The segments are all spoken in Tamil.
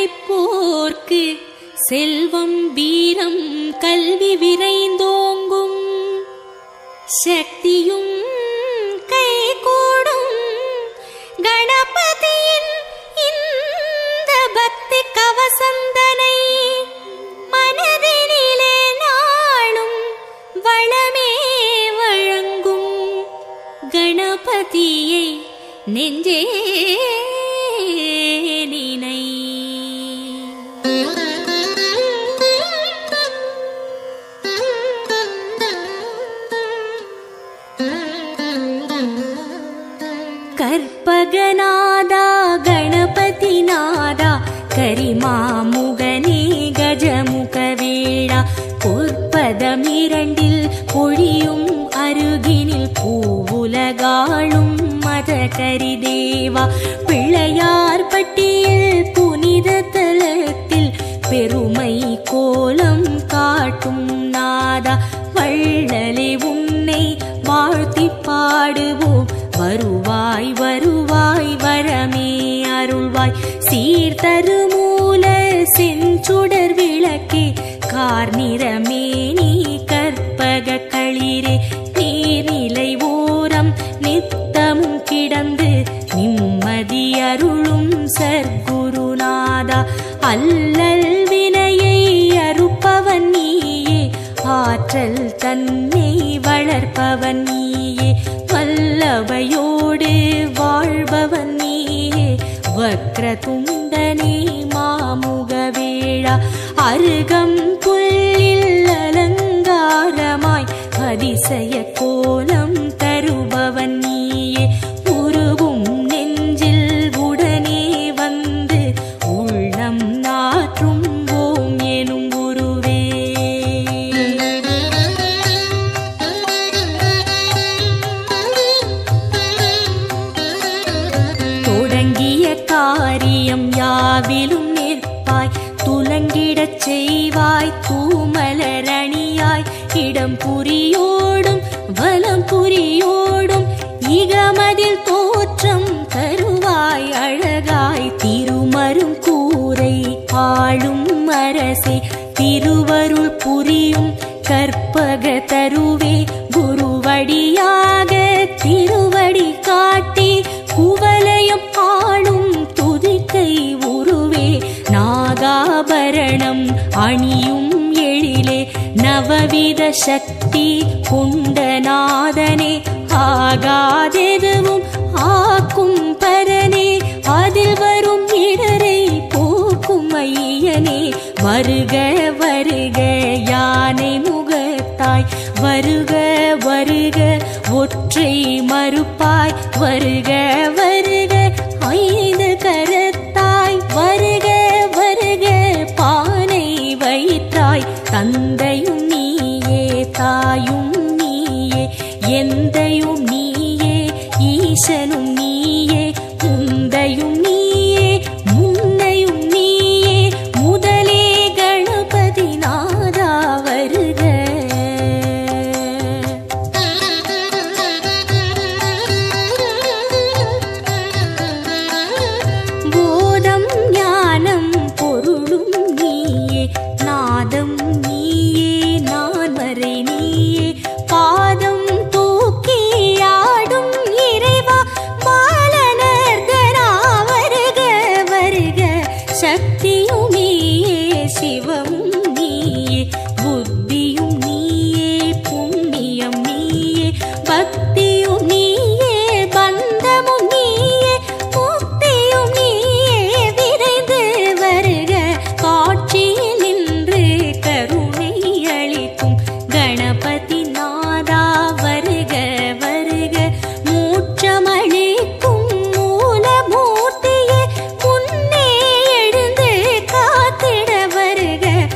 உழைப்போர்க்கு செல்வம் வீரம் கல்வி விரைந்தோங்கும், சக்தியும் கைகூடும். கணபதியின் இந்த பக்தி கவசந்தனை மனதினிலே நாளும் வளமே வழங்கும். கணபதியை நெஞ்சே நினை. கற்பகநாதா கணபதிநாதா கரிமாமுகனே கஜமுகவேளா, பொற்பதமிரண்டில் பொழியும் அருகினில் பூவுலகாளும் மத கரிதேவா, பிள்ளையார் பட்டியில் புனித தலத்தில் பெருமை கோலம் காட்டும் நாதா, வள்ளலே உன்னை வாழ்த்தி பாடுவோம். வருவாய் வருவாய் வரமே அருள்வாய், சீர்தருமூல செஞ்சுடர் விளக்கே கார்நிறமே நீ கற்பக களிரே, நீர்நிலை ஓரம் நித்தமும் கிடந்து நிம்மதி அருளும் சர்க்குருநாதா, அல்லல் வினையை அறுப்பவன் நீயே, ஆற்றல் தன்னை வளர்ப்பவன் நீயே, வல்லவையோடு வாழ்பவன் நீயே, வக்ரதுண்டனே மாமுகவேளா, அருகம் புல்லில் அலங்காரமாய் அதிசய கோலம் தருபவன் நீயே, உருகும் நெஞ்சில் உடனே வந்து உள்ளம் நாற்றும் ஓம் எனும் குருவே. தொடங்கிய காரியம் யாவிலும் நிற்பாய், துலங்கிடச் செய்வாய் தூமலரணியாய், இடம் புரியோடும் வலம் புரியோடும் இகமதில் தோற்றம் தருவாய் அழகாய், திருமரும் கூரை ஆளும் அரசே, திருவருள் புரியும் கற்பக தருவே, குருவடியாக திருவடி காட்டி குவலயம் ஆளும் துதிக்கை உருவே, நாகாபரணம் அணியும் எழிலே, நவவித சக்தி குண்டநாதனே, ஆகாதெதுவும் ஆக்கும் பரனே, அதில் வரும் இடரை போக்கும் ஐயனே, வருக வருக யானை முகத்தாய், வருக வருக ஒற்றை மறுப்பாய், வருக வருக ஐந்து கரத்தாய், வருக வருக பானை வயிற்றாய், தந்தையும் நீயே தாயும் நீயே எந்தையும் நீயே ஈசனும் நீயே, முந்தையும் நீயே முன்னையும் நீயே, முதலே கணபதி நாதா வருக. போதம் ஞானம் பொருளும் நீயே, நாதம் நீயே நான்மறை நீயே, பாதம் தூக்கி ஆடும் இறைவா பாலனர்கனா வருக வருக, சக்தியும் நீயே சிவமும் நீயே, புத்தியும் நீயே புண்ணியம் நீயே, பக்தியும் நீயே பந்தமும் நீயே, முக்தியும் நீயே விரைந்து வருக, காட்சியில் நின்று கருணை அளிக்கும் கணபதி நாதா வருக வருக, மூச்சமளிக்கும் மூலமூர்த்தியே முன்னே எழுந்து காத்திட வருக,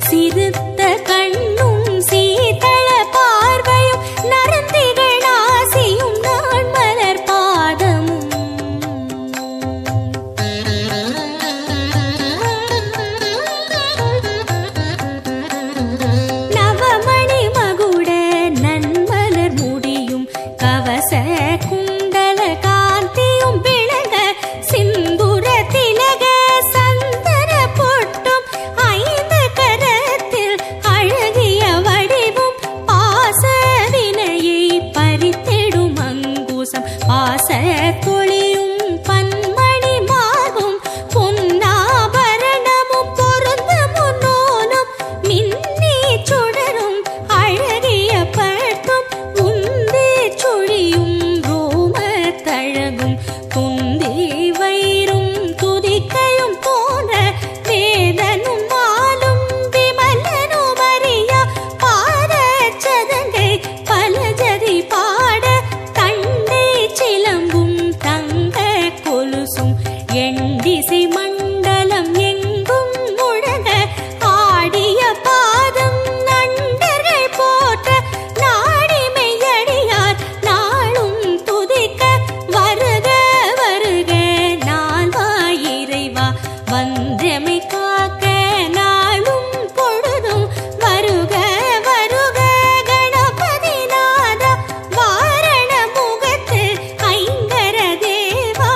சிறுத்த கண்ணும் சீதள பார்வையும் நரந்திகள் ஆசியும் நான் மலர் பாதமும் நவமணி மகுட நன்மலர் முடியும் கவச குண்டல காந்தியும் விளங்க சிந்துர திலக சந்தன பொட்டும் ஐந்து கரத்தில் அழகிய வடிவும் பாச வினையை பறித்திடும் அங்குசம் பாச கொளியும் பன்மணி மார்பும் பொன்னாபரணமும் பொருந்த முன்னோனும் மின்னி சுடரும் அழகிய பட்டும் உந்தி சுழியும் ரோம தழகும் துந்தி வயிறும் துதிக்கையும் போன்ற வேதனும் மாலும் விமலனும் அறியா பாத சதங்கை பலஜதி பாட தண்டை சிலம்பும் தங்க கொலுசும் எண்டிசை மண்டலம் எங்கும் முழங்க ஆடிய பாதம் நண்டர்கள் போற்ற நாடிமையடியார் நாளும் துதிக்க வருக வருக நால்வாய் இறைவா வந்தமை காக்க நாளும் பொழுதும் வருக வருக கணபதி நாதா வாரண முகத்து ஐங்கர தேவா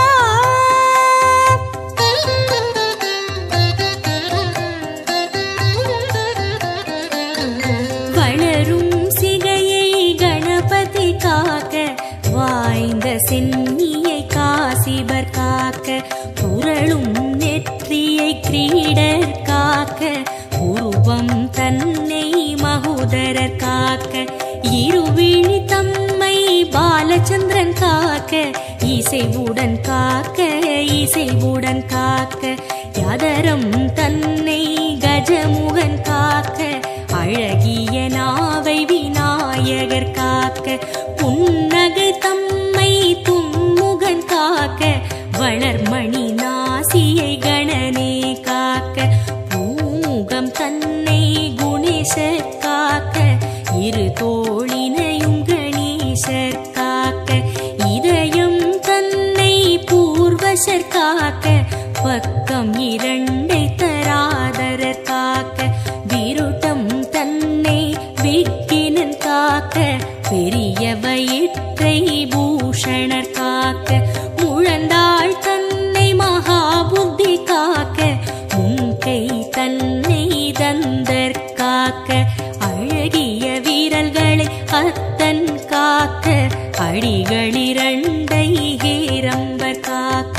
வளரும் சிகையை கணபதி காக்க வாய்ந்த சென்னியை காசிபர் காக்க புரளும் நெற்றியை கிரீடர் காக்க உருவம் தன்னை மகோதரர் காக்க இருவிழி தம்மை பாலச்சந்திரன் காக்க இசைவுடன் காக்க இசைவுடன் காக்க யதரம் தன்னை கஜமுகன் காக்க அழகிய நாவை விநாயகர் காக்க புன்னகை தம்மை துன்முகன் காக்க வளர்மணி நாசியை கணனே காக்க பூமுகம் தன்னை குணேசர் காக்க இரு தோளினையும் கணேசர் காக்க இதயம் தன்னை பூர்வசர் காக்க பக்கம் இரண்டை தராதரர் காக்க விருட்டம் தன்னை விக்கினன் காக்க பெரிய வயிற்றை பூஷணர் காக்க முழந்தாள் தன்னை மகாபுத்தி காக்க முன்கை தன்னை தந்தர் காக்க அழகிய வீரல்களை அத்தன் காக்க அடிகளிரண்டை ஹேரம்பர் காக்க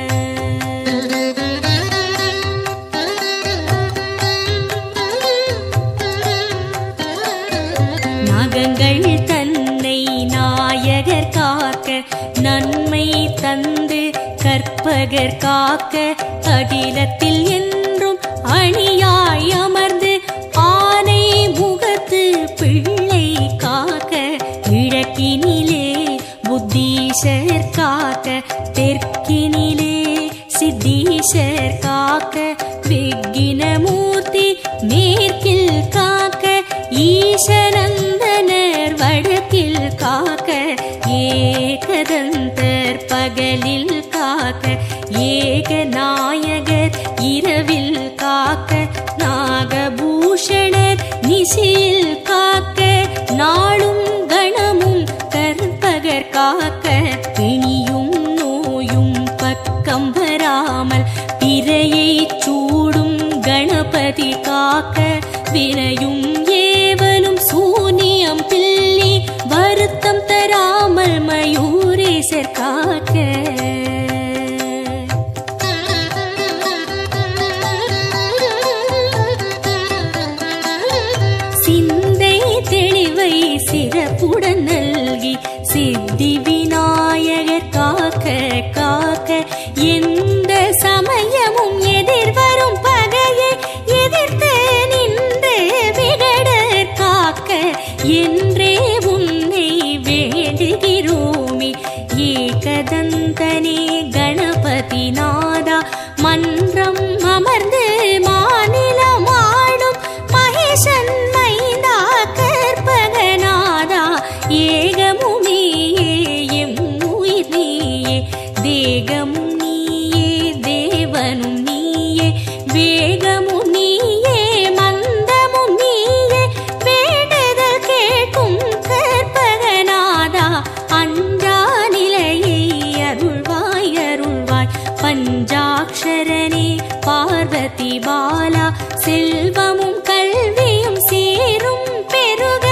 நாகங்கள் தன்னை நாயகர் காக்க நன்மை தந்து கற்பகர் காக்க அகிலத்தில் என்றும் அணியாய் அமர்ந்து ஆனை முகத்து பிள்ளை காக்க கிழக்கினிலே புத்தீஷர் காக்க தெற்கினிலே சித்தீஷர் காக்க விக்கினமூர்த்தி மேற்கில் காக்க ஈசனந்தனர் வடக்கில் காக்க ஏகதந்தர் பகலில் காக்க ஏகநாயகர் இரவில் காக்க நாகபூஷணர் நிசியில் காக்க நாளும் கணமும் கற்பகர் காக்க பிணியும் நோயும் பக்கம் வராமல் பிறையை சூடும் கணபதி காக்க வினையும் ஏவலும் சூனியம் பில்லி வருத்தம் தராமல் மயூரேசர் காக்க சிந்தை தெளிவை சிறப்புடன் நல்கி சித்தி விநாயகர் காக்க காக்க எந்த சமயமும் எதிர்வரும் பகையை எதிர்த்து நின்று விகடர் காக்க என்றே உன்னை வேண்டுகிறோமே ஏகதந்தனே செல்வமும் கல்வியும் சீரும் பெருக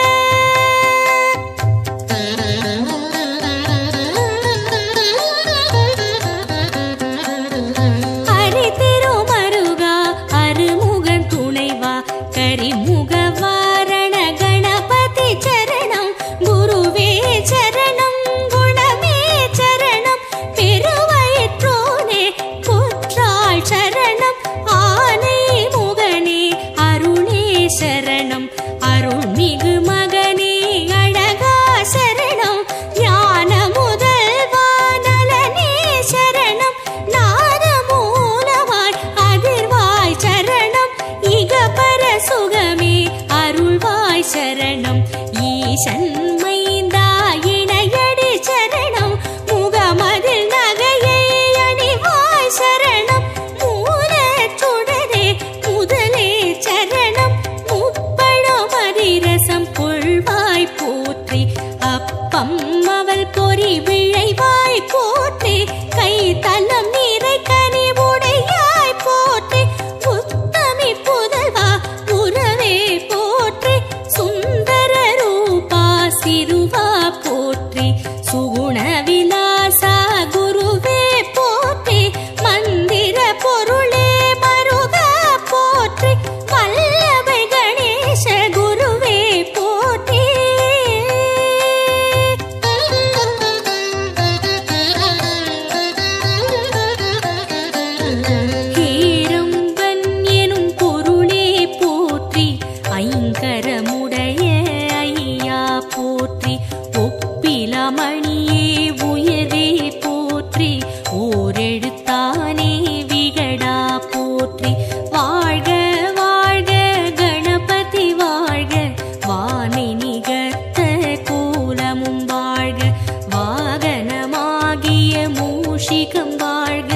ஹரி திருமருகா அருமுகன் துணைவா கரிமுக வாரண கணபதி சரணம் குருவே சரணம் குணமே சரணம் பெருவயிற்றோனே புற்றாள் சரணம் ஆனை முகனே அருணே சரணம் அருள்மிகு மகனே அழகா சரணம் ஞான முதல்வா நலனே சரணம் நாதமூலமாய் அதிர்வாய் சரணம் இகபர சுகமே அருள்வாய் சரணம் ஈசன் மைந்தா இணையடி சரணம் முகமதில் நகையை அணிவாய் சரணம் மூலச்சுடரே முதலே சரணம் முப்பழம் அதிரசம் கொள்வாய் போற்றி அப்பம் அவள் பொறி விழைவாய் போற்றி கை தலம் நீரை கனிவுடையாய் போற்றி உத்தமி புதல்வா உறவே போற்றி சுந்தர ரூபா சிறுவா போற்றி சுகுண விலாசா குருவே போற்றி மந்திர பொருளே மருகா போற்றி வல்லபை கணேச குருவே போற்றி ஹேரம்பன் எனும் பொருளே போற்றி ஐங்கரமுடைய ஐயா போற்றி ஒப்பிலமணியே உயர்வே போற்றி ஓரெழுத்தானே விகடா போற்றி வாழ்க வாழ்க கணபதி வாழ்க வானை நிகர்த்த கோலமும் வாழ்க வாகனமாகிய மூஷிகம் வாழ்க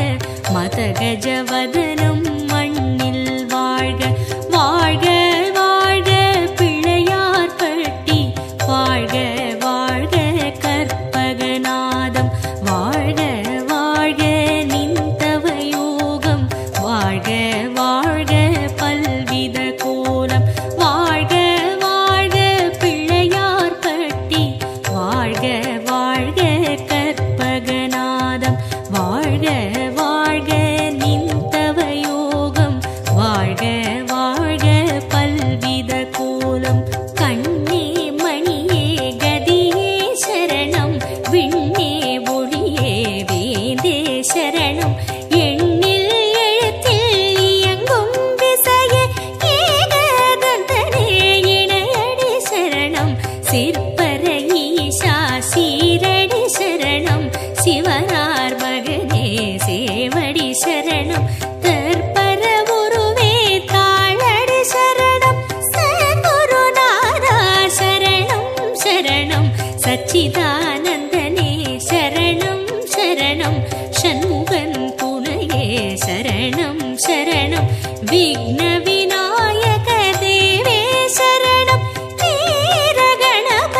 மதகஜவதனம் மண்ணில் வாழ்க வாழ்க வாழ்க பிள்ளையார் பட்டி வாழ்க வாழ்க கற்பகநாதம் வாழ்க வாழ்க நிந்தவயோகம் வாழ்க வாழ்க பல்வித கோலம் வாழ்க வாழ்க பிள்ளையார் பட்டி வாழ்க வாழ்க கற்பகநாதம் வாழ்க வாழ்க நிந்தவயோகம் வாழ்க வாழ்க பல்வித கோலம் கண்ணே மணியே கதியே சரணம் விண்ணே ஒளியே வேந்தே சரணம் எண்ணில் எழுத்தில் இயங்கும் விசையே ஏகதந்தனே இணையடி சரணம் சிற்பர ஈசா சீரடி சரணம் சிவனார் மகனே சேவடி சரணம் தற்பர உருவே தாளடி சரணம் சத்குருநாதா சரணம் சரணம் சச்சிதானந்தனே சரணம் சரணம் ஷண்முகன் துணையே சரணம் சரணம் விக்ன விநாயக தேவே சரணம் வீர கணபதி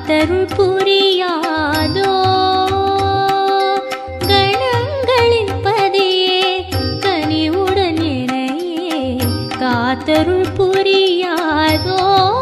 காத்தருள் புரியாதோ கணங்களின் பதியே கனிவுடன் என்னையே காத்தருள் புரியாதோ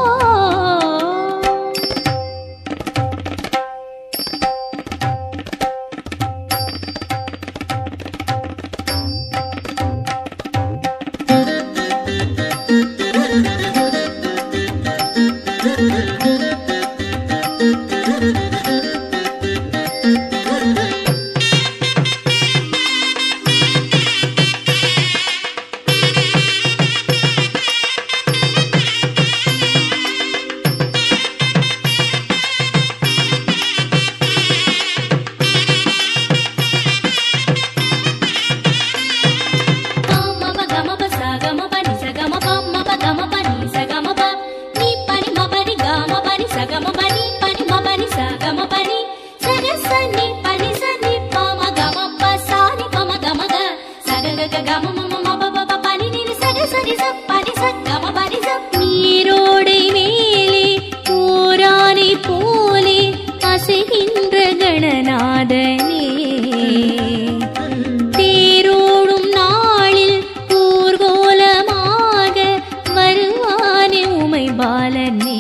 நீரோடை மேலே போரானி போலே அசைகின்ற கணநாதனே தேரோடும் நாளில் ஊர்கோலமாக வருவானே உமை பாலனே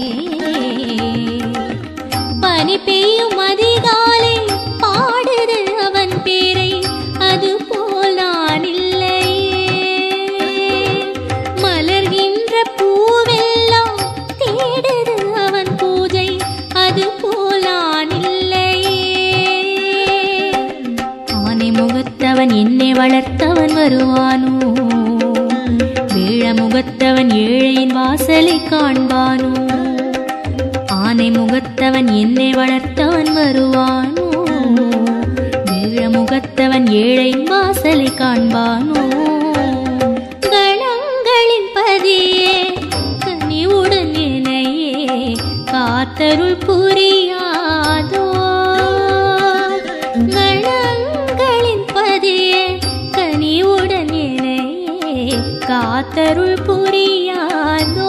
பனி பெய்யும் அதிகாலை பாடுது அவன் பேரை அது போல் நான் இல்லையே மலர்கின்ற பூவெல்லாம் தேடுது அவன் பூஜை அது போல் நான் இல்லையே ஆனை முகத்தவன் என்னை வளர்த்தவன் வருவானோ வேழ முகத்தவன் ஏழையின் வாசலை காண்பானோ ஆனை முகத்தவன் என்னை வளர்த்தவன் வருவானோ வேழ முகத்தவன் ஏழையின் வாசலை காண்பானோ கணங்களின் பதியே கனிவுடன் என்னையே காத்தருள் புரியாதோ கணங்களின் பதியே கனிவுடன் என்னையே காத்தருள் புரியாதோ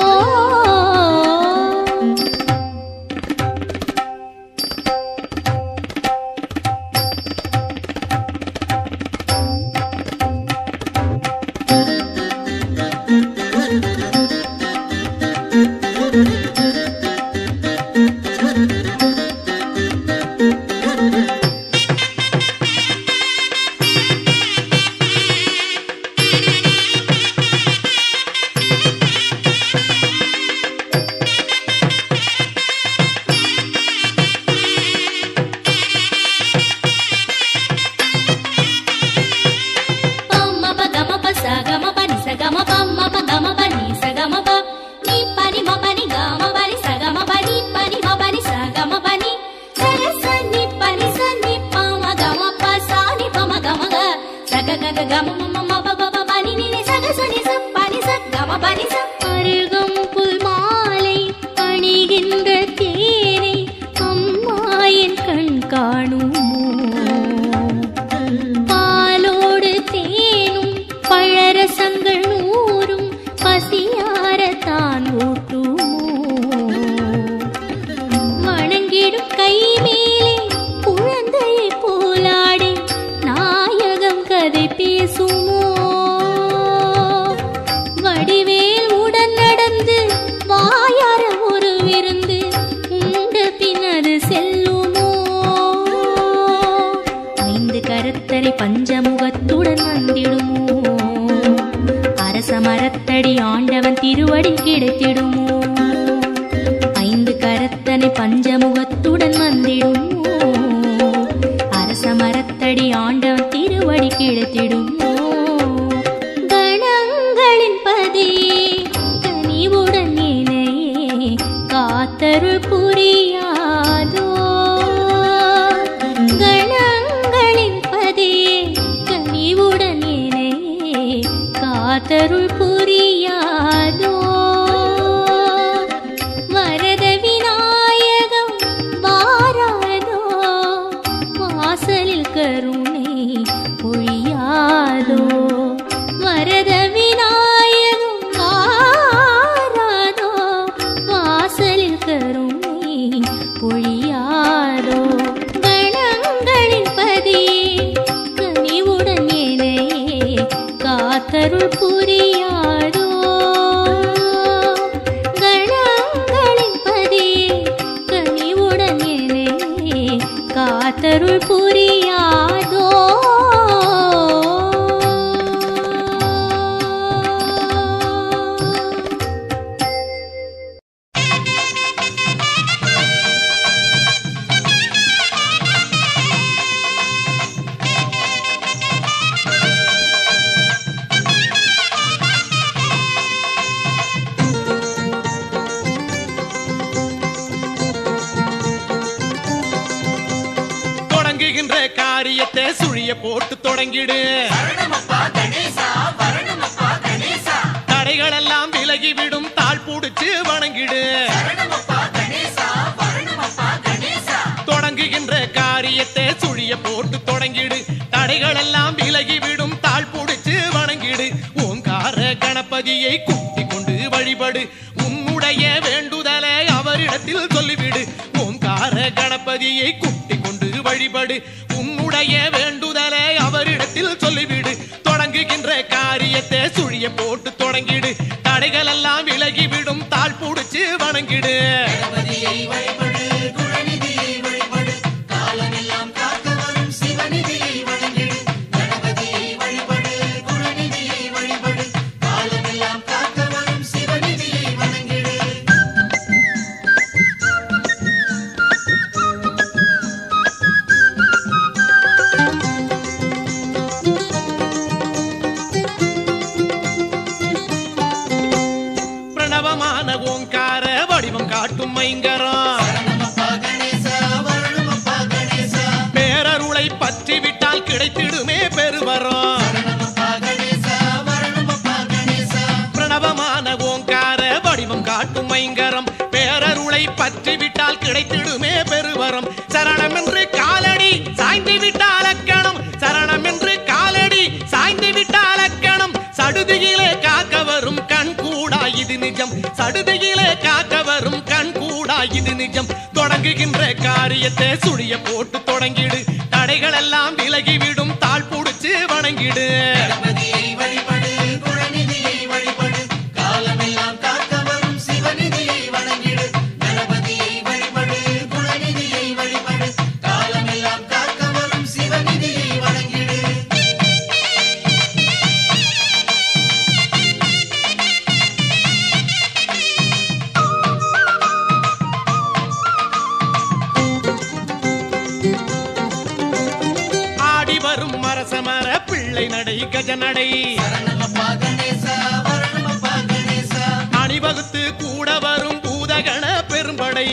அருகம்புல் மாலை அணிகின்ற தேனை அம்மா என் கண் காணுமோ பாலோடு தேனும் பழரசங்கள் நூறும் பசியாரத்தான் ஊட்டுமோ வணங்கிடும் கை மேலே குழந்தையை போலாடி நாயகம் கதை பேசுமோ வடிவேல் உடன் நடந்து வாயார ஒரு விருந்து உண்ட பின்னது செல்லுமோ ஐந்து கரத்தரை பஞ்சமுகத்துடன் வந்திடுமோ அரச மரத்தடி ஆண்டவன் திருவடி கிடைத்திடுமோ ஐந்து கரத்தனை பஞ்சமுகத்துடன் வந்திடுமோ அரச மரத்தடி ஆண்டவன் திருவடி கிடைத்திடுமோ கணங்களின் பதியே கனிவுடன் என்னையே காத்தருள் புரியாதோ கணங்களின் பதியே கனிவுடன் என்னையே காத்தருள் புரியாதோ வரத விநாயகம் வாராதோ வாசலில் கருணை பொழியாதோ வரத விநாயகம் வாராதோ வாசலில் கருணை பொழியாதோ காரியத்தை சுழிய போட்டு தொடங்கிடு. தடைகள் எல்லாம் விலகிவிடும் தாழ் புடிச்சு வணங்கிடு. தொடங்குகின்ற காரியத்தை சுழிய போட்டு தொடங்கிடு. தடைகள் எல்லாம் விலகிவிடும் தாழ் புடிச்சு வணங்கிடு. ஓங்கார கணபதியை கூட்டிக் கொண்டு வழிபடு. உன்னுடைய வேண்டுதலை அவரிடத்தில் சொல்லிவிடு. ஓங்கார கணபதியை கூட்டிக் கொண்டு வழிபடு. உன்னுடைய வேண்டுதலை அவரிடத்தில் சொல்லிவிடு. தொடங்குகின்ற காரியத்தை சுழிய போட்டு தொடங்கிடு. தடைகள் எல்லாம் விலகிவிடும் தாழ் புடிச்சு வணங்கிடு. ஓங்கார வடிவம் காட்டும் மைங்கரம் பேரருளை பற்றி விட்டால் கிடைத்திடுமே பெருவரம். பிரணவமான ஓங்கார வடிவம் காட்டும் மைங்கரம் பேரருளை பற்றி விட்டால் கிடைத்திடுமே பெருவரம். சரணம் என்று காலடி சாய்ந்து விட்டால் அக்கணம். சரணம் என்று காலடி சாய்ந்து விட்டால் அக்கணம். சடுதியிலே காக்க வரும் கண் கூடா இது நிஜம். சடுதியிலே காக்க வரும் கண் கூடா இது நிஜம். தொடங்குகின்ற காரியத்தை சுழிய போட்டு தொடங்கிடு. தடைகள் எல்லாம் விலகிவிடும் தாழ் புடிச்சு வணங்கிடு. மரசமர பிள்ளை நடை கஜநடை அணிவகுத்து கூட வரும் பூதகண பெரும்படை.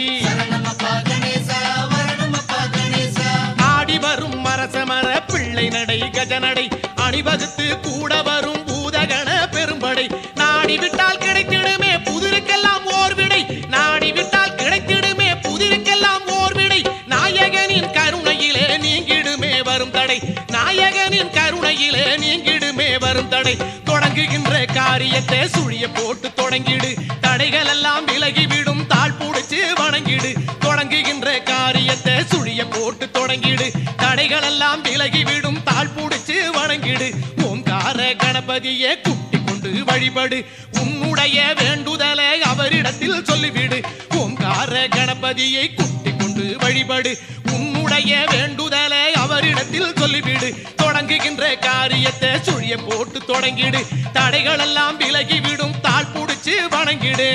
ஆடி வரும் மரசமர பிள்ளை நடை கஜநடை அணிவகுத்து கூட வரும் பூதகண பெரும்படை. நாடி விட்டால் கிடைத்திடுமே புதிருக்கெல்லாம் ஓர் விடை. நாடி விட்டால் கிடைத்திடுமே புதிருக்கெல்லாம் ஓர் விடை. நாயகனின் கருணையிலே நீங்கிடுமே வரும் தடை. நாயகனின் கருணையிலே நீங்கிடுமே வரும் தடை. தொடங்குகின்ற காரியத்தை சுழிய போட்டு தொடங்கிடு. தடைகள் எல்லாம் விலகிவிடும் தாழ் புடிச்சு வணங்கிடு. தொடங்குகின்ற காரியத்தை சுழிய போட்டு தொடங்கிடு. தடைகள் எல்லாம் விலகிவிடும் தாழ் புடிச்சு வணங்கிடு. ஓங்கார கணபதியை கூட்டிக் கொண்டு வழிபடு. உன்னுடைய வேண்டுதலை அவரிடத்தில் சொல்லிவிடு. ஓங்கார கணபதியை கூட்டிக் கொண்டு வழிபடு. உன்னுடைய வேண்டுதலை அவரிடத்தில் சொல்லிவிடு. தொடங்குகின்ற காரியத்தை சுழிய போட்டு தொடங்கிடு. தடைகள் எல்லாம் விலகிவிடும் தாழ் புடிச்சு வணங்கிடு.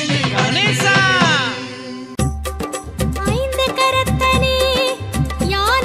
ஐந்து கரத்தனே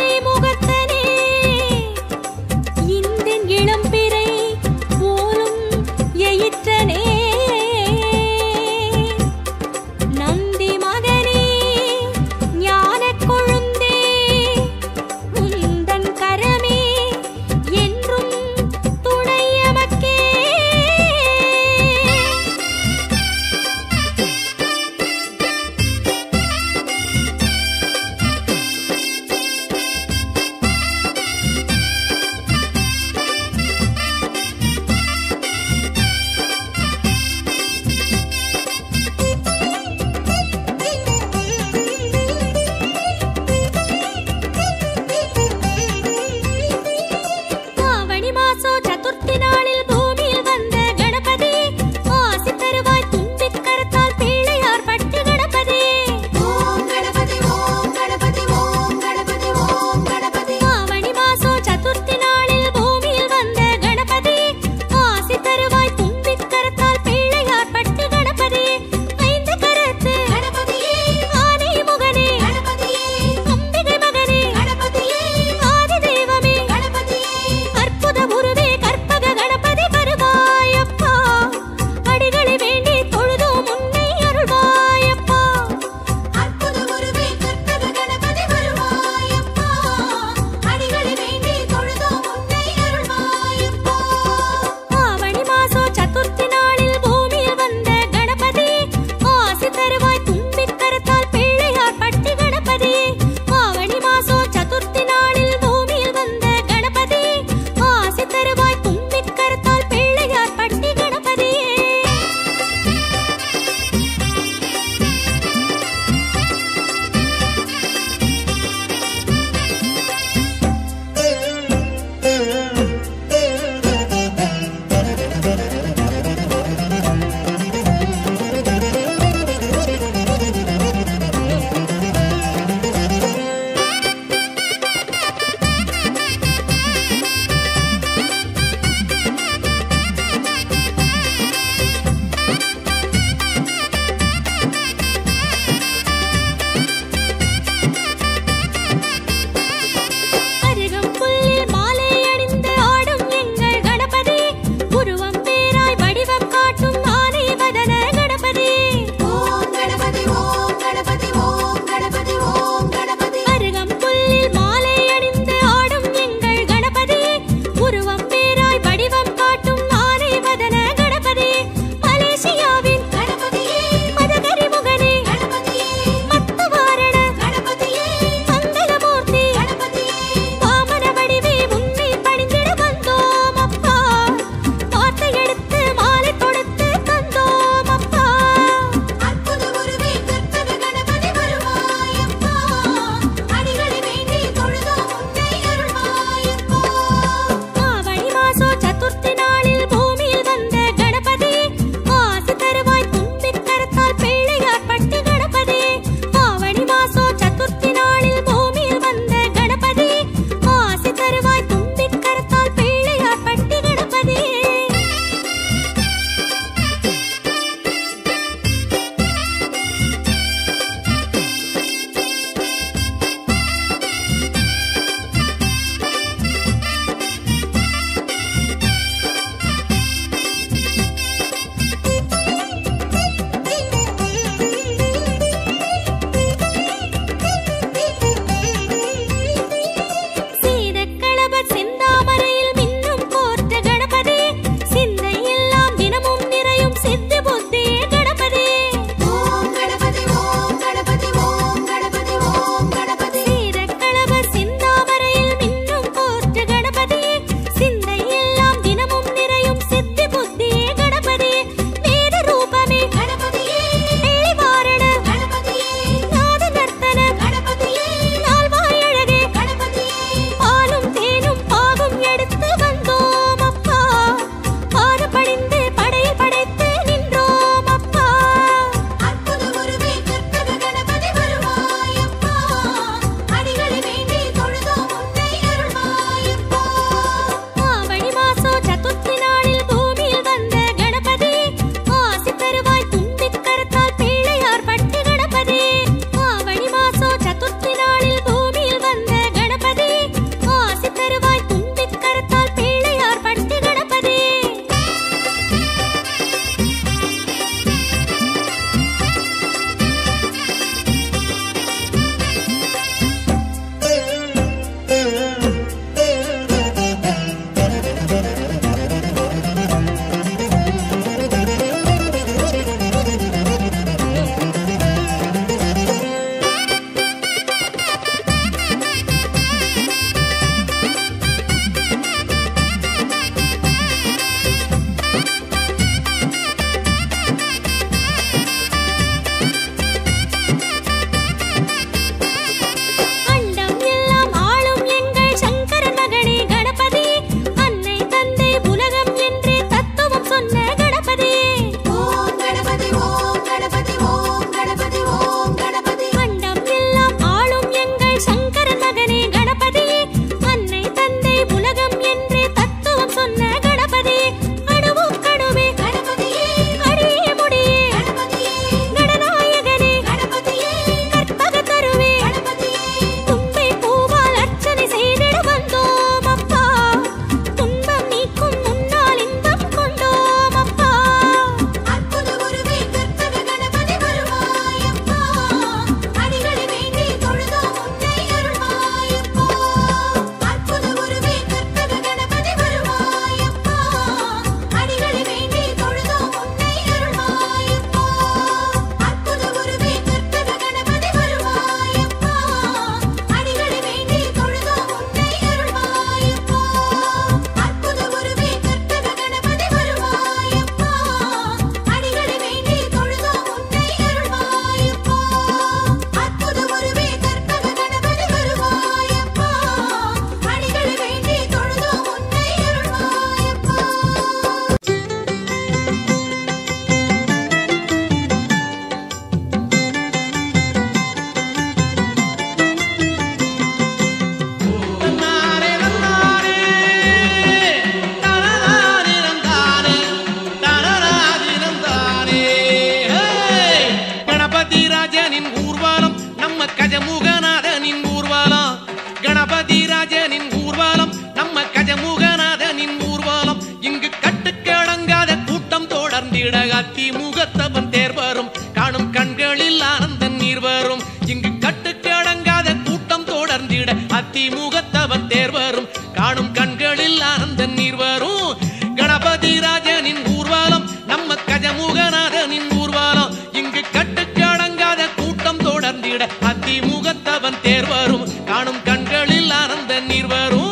கணபதி ராஜனின் ஊர்வலம் நம்ம கஜமுகநாதனின் ஊர்வலம் இங்கு கட்டுக்கடங்காத கூட்டம் தொடர்ந்திட அத்திமுகத்தவன் தேர் வரும் காணும் கண்களில் ஆனந்த நீர் வரும் இங்கு கட்டுக்கடங்காத கூட்டம் தொடர்ந்திட அத்திமுகத்தவன் தேர் வரும் காணும் கண்களில் ஆனந்த நீர் வரும் கணபதி ராஜனின் ஊர்வலம் நம்ம கஜமுகநாதனின் ஊர்வலம் இங்கு கட்டுக்கடங்காத கூட்டம் தொடர்ந்திட அத்திமுகத்தவன் தேர் வரும் காணும் கண்களில் ஆனந்த நீர் வரும்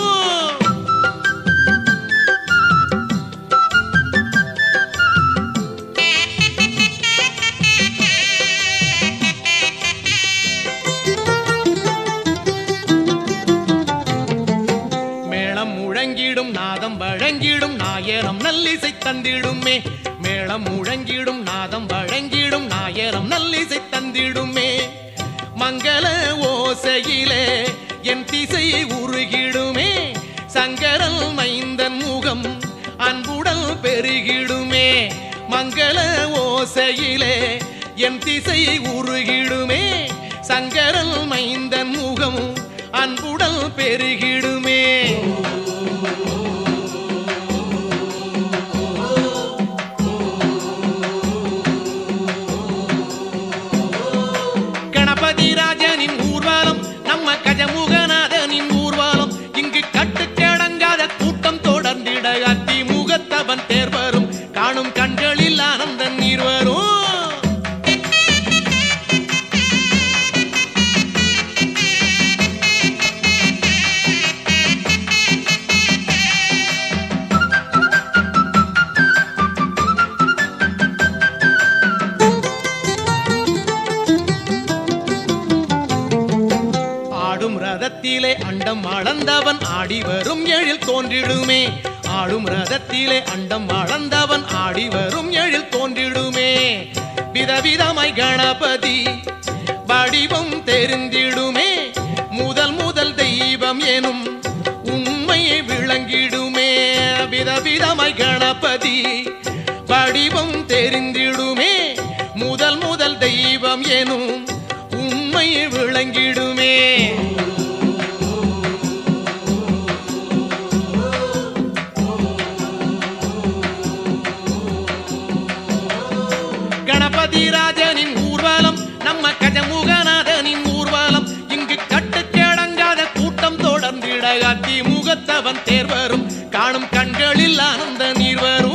மேளம் முழங்கிடும் நாதம் வழங்கிடும் நாயரம் நல்லிசை தந்திடுமே மேளம் முழங்கிடும் நாதம் வழங்கிடும் நாயரம் நல்லிசை தந்திடுமே மங்கள ஓசையிலே என் திசை உருகிடுமே சங்கரல் மைந்தன் முகம் அன்புடல் பெருகிடுமே மங்கள ஓசையிலே என் திசை உருகிடுமே சங்கரல் மைந்தன் முகம் அன்புடல் பெருகிடுமே கணபதி ராஜனின் ஊர்வலம் நம்ம கஜமுகநாதனின் ஊர்வலம் இங்கு கட்டுக்கடங்காத கூட்டம் தொடர்ந்திட அத்திமுகத்தவன் தேர் வரும் காணும் கண்களில் ஆனந்த நீர் வரும் ஆடும் ரதத்திலே அண்டம் அளந்தவன் ஆடி வரும் எழில் தோன்றிடுமே ஆடும் ரதத்திலே அண்டம் அளந்தவன் ஆடி வரும் எழில் தோன்றிடுமே விதவிதமாய் கணபதி வடிவம் தெரிந்திடுமே முதல் முதல் தெய்வம் எனும் உண்மையை விளங்கிடுமே விதவிதமாய் கணபதி வடிவம் தெரிந்திடுமே முதல் முதல் தெய்வம் எனும் உண்மையை விளங்கிடுமே கணபதி ராஜனின் ஊர்வலம் நம்ம கஜமுகநாதனின் ஊர்வலம் இங்கு கட்டுக்கடங்காத கூட்டம் தொடர்ந்திட அத்திமுகத்தவன் தேர் வரும் காணும் கண்களில் ஆனந்த நீர் வரும்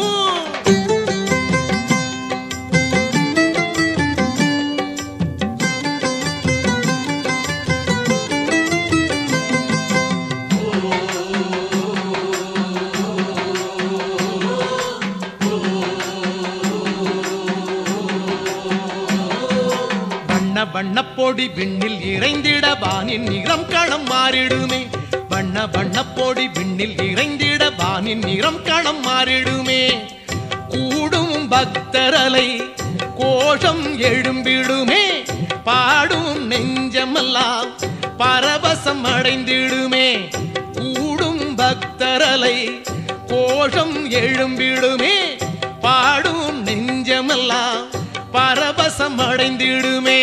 வண்ணப்பொடி விண்ணில் இறைந்திட வானின் நிறம் களம் மாறிடுமே வண்ண வண்ணப்பொடி விண்ணில் இறைந்திட வானின் நிறம் களம் மாறிடுமே கூடும் பக்தரலை கோஷம் எழும்பிடுமே பாடும் நெஞ்சமெல்லாம் பரவசம் அடைந்திடுமே கூடும் பக்தரலை கோஷம் எழும்பிடுமே பாடும் நெஞ்சமெல்லாம் பரவசம் அடைந்திடுமே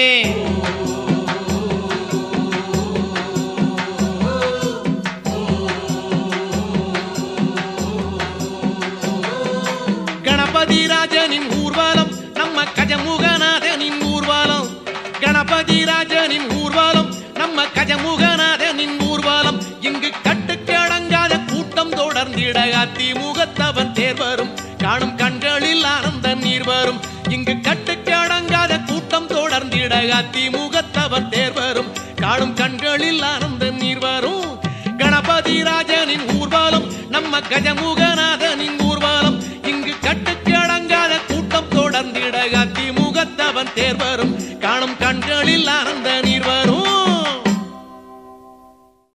கணபதி ராஜனின் ஊர்வலம் நம்ம கஜமுகநாதனின் ஊர்வலம் கணபதி ராஜனின் ஊர்வலம் நம்ம கஜமுகநாதனின் ஊர்வலம் இங்கு கட்டுக்கடங்காத கூட்டம் தொடர்ந்திட அத்திமுகத்தவன் தேர் வரும் காணும் கண்களில் ஆனந்த நீர் வரும் இங்கு கட்டுக்கடங்காத கூட்டம் தொடர்ந்திட அத்திமுகத்தவன் தேர் வரும் காணும் கண்களில் ஆனந்த நீர் வரும் கணபதி ராஜனின் ஊர்வலம் நம்ம கஜமுகநாதனின் ஊர்வலம் இங்கு கட்டுக்கடங்காத கூட்டம் தொடர்ந்திட அத்திமுகத்தவன் தேர் வரும் காணும் கண்களில் ஆனந்த